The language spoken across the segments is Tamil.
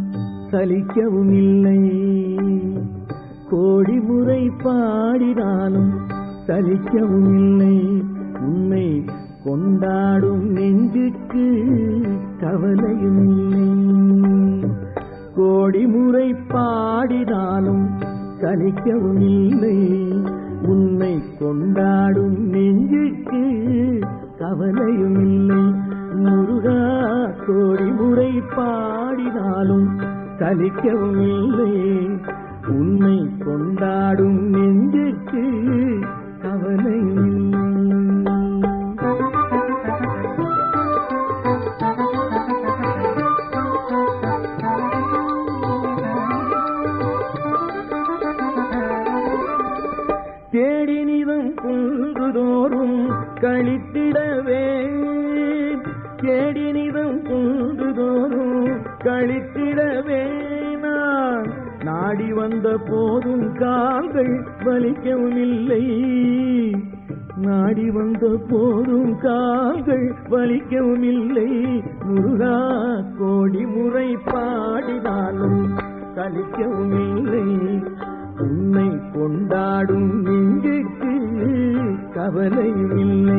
சலிக்கவும் இல்லை. கோடி முறை பாடினாலும் சலிக்கவும் இல்லை. உன்னை கொண்டாடும் நெஞ்சுக்கு கவலையும் இல்லை. கோடி முறை பாடினாலும் சலிக்கவும் இல்லை. உன்னை கொண்டாடும் நெஞ்சுக்கு கவலையும் இல்லை. முருகா, கோடி முறை பாடினாலும் சலிக்கவும் இல்லை. உன்னை கொண்டாடும் நெஞ்சுக்கு கவலையும் இல்லை. தேடினிதம் குன்றுதோறும் கழித்திடவே, தேடினிதம் குன்றுதோறும் கழித்திடவே, நான் நாடி வந்த போதும் கால்கள் வலிக்கவும் இல்லை. நாடி வந்த போதும் கால்கள் வலிக்கவும் இல்லை. முருகா, கோடி முறை பாடினாலும் சலிக்கவும் இல்லை. உன்னை கொண்டாடும் நெஞ்சுக்கு கவலையும் இல்லை.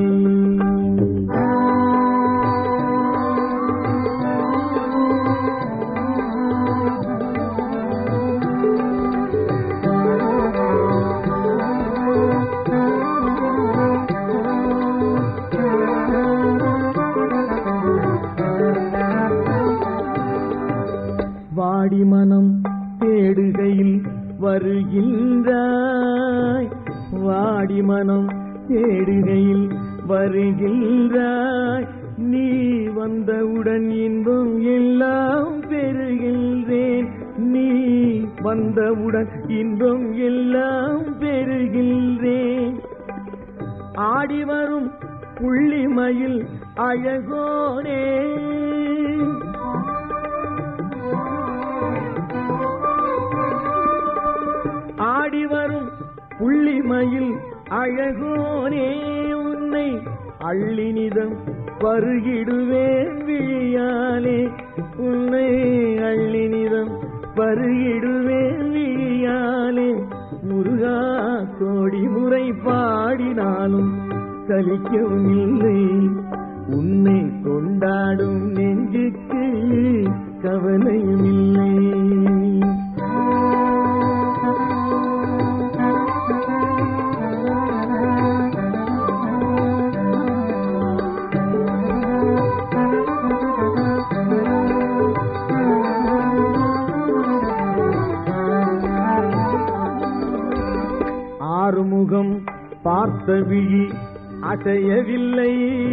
வாடி மனம் தேடுகையில் வருகின்றாய். வாடி மனம் தேடுகையில் வருகின்றாய். நீ வந்தவுடன் இன்பம் எல்லாம் பெறுகின்றேன். நீ வந்தவுடன் இன்பம் எல்லாம் பெறுகின்றேன். ஆடி வரும் புள்ளிமயில் அழகோனே, ஆடி வரும் புள்ளிமயில் அழகோனே, உன்னை அள்ளினிதம் பருகிடுவேன் விழியாலே. உன்னை அள்ளினிதம் பருகிடுவேன் விழியாலே. முருகா, கோடி முறை பாடினாலும் சலிக்கவும் இல்லை. உன்னை கொண்டாடும் நெஞ்சுக்கு கவலையும் இல்லை. ஆறுமுகம் பார்த்த விழி அசையவில்லை.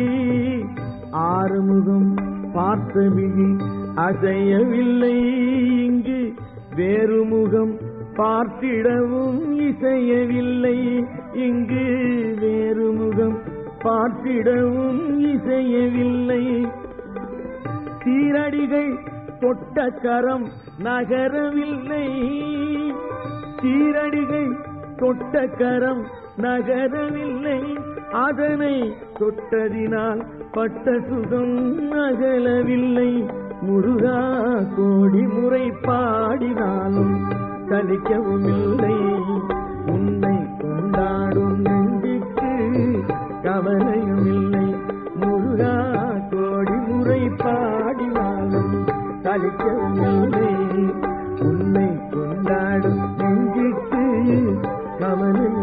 ஆறுமுகம் பார்த்த விழி அசையவில்லை. இங்கு வேறு முகம் பார்த்திடவும் இசையவில்லை. இங்கு வேறு முகம் பார்த்திடவும் இசையவில்லை. சீரடிகள் தொட்ட கரம் நகரவில்லை. சீரடிகள் தொட்ட கரம் நகரவில்லை. அதனை தொட்டதினால் பட்ட சுகம் அகலவில்லை. முருகா, கோடி முறை பாடினாலும் சலிக்கவும் இல்லை. உன்னை கொண்டாடும் நெஞ்சுக்கு கவலையும் இல்லை. முருகா, கோடி முறை பாடினாலும் சலிக்கவும் இல்லை. உன்னை கொண்டாடும் நெஞ்சுக்கு கவலை